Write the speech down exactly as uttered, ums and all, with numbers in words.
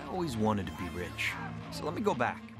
I always wanted to be rich. So let me go back.